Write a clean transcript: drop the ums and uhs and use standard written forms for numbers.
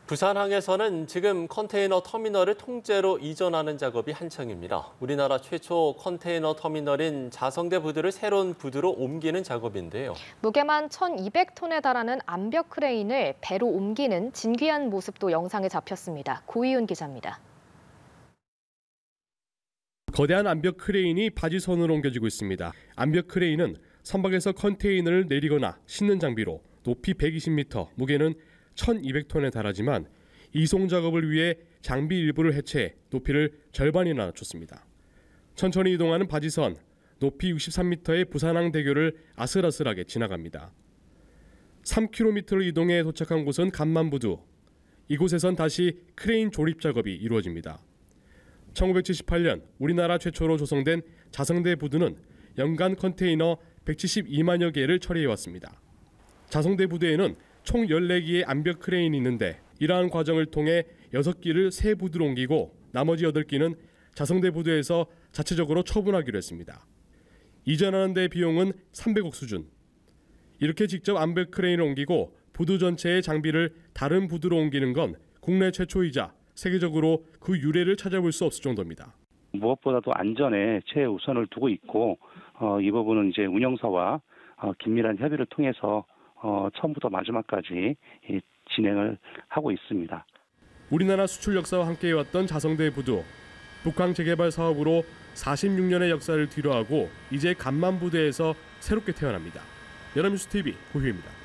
부산항에서는 지금 컨테이너 터미널을 통째로 이전하는 작업이 한창입니다. 우리나라 최초 컨테이너 터미널인 자성대 부두를 새로운 부두로 옮기는 작업인데요. 무게만 1,200톤에 달하는 암벽 크레인을 배로 옮기는 진귀한 모습도 영상에 잡혔습니다. 고희윤 기자입니다. 거대한 암벽 크레인이 바지선으로 옮겨지고 있습니다. 암벽 크레인은 선박에서 컨테이너를 내리거나 싣는 장비로 높이 120m, 무게는 1,200톤에 달하지만 이송 작업을 위해 장비 일부를 해체해 높이를 절반이나 낮췄습니다. 천천히 이동하는 바지선, 높이 63m의 부산항대교를 아슬아슬하게 지나갑니다. 3km를 이동해 도착한 곳은 간만부두. 이곳에선 다시 크레인 조립 작업이 이루어집니다. 1978년 우리나라 최초로 조성된 자성대 부두는 연간 컨테이너 172만여 개를 처리해왔습니다. 자성대 부두에는 총 14기의 암벽 크레인이 있는데 이러한 과정을 통해 6기를 새 부두로 옮기고 나머지 8기는 자성대 부두에서 자체적으로 처분하기로 했습니다. 이전하는 데 비용은 300억 수준. 이렇게 직접 암벽 크레인을 옮기고 부두 전체의 장비를 다른 부두로 옮기는 건 국내 최초이자 세계적으로 그 유례를 찾아볼 수 없을 정도입니다. 무엇보다도 안전에 최우선을 두고 있고 이 부분은 이제 운영사와 긴밀한 협의를 통해서 처음부터 마지막까지 진행을 하고 있습니다. 우리나라 수출 역사와 함께해왔던 자성대 부두. 북항 재개발 사업으로 46년의 역사를 뒤로하고 이제 간만부두에서 새롭게 태어납니다. 연합뉴스 TV 고희입니다.